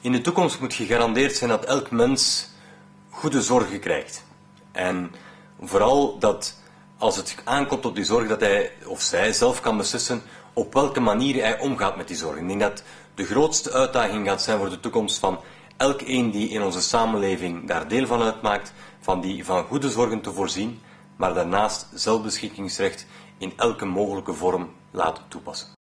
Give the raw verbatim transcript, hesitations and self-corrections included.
In de toekomst moet gegarandeerd zijn dat elk mens goede zorgen krijgt. En vooral dat als het aankomt op die zorg, dat hij of zij zelf kan beslissen op welke manier hij omgaat met die zorg. Ik denk dat de grootste uitdaging gaat zijn voor de toekomst van elkeen die in onze samenleving daar deel van uitmaakt, van die van goede zorgen te voorzien, maar daarnaast zelfbeschikkingsrecht in elke mogelijke vorm laten toepassen.